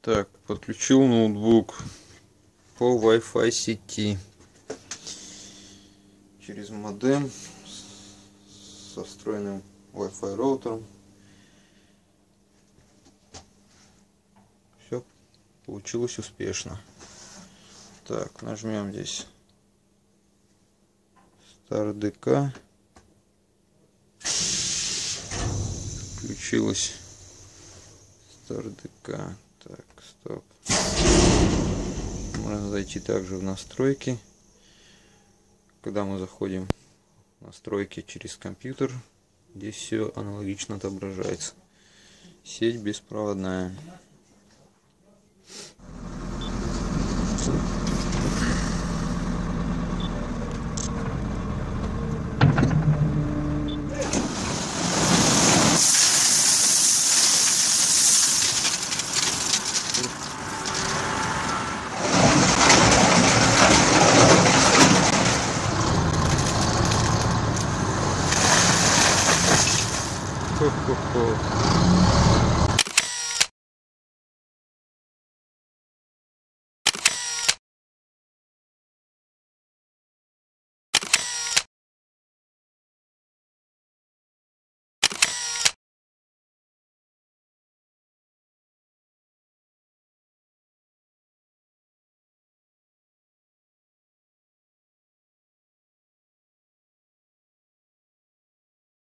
Так, подключил ноутбук по Wi-Fi сети через модем со встроенным Wi-Fi роутером. Все получилось успешно. Так, нажмем здесь Start DK. Включилось Start DK. Так, стоп. Можно зайти также в настройки. Когда мы заходим в настройки через компьютер, здесь все аналогично отображается. Сеть беспроводная. Хо-хо-хо.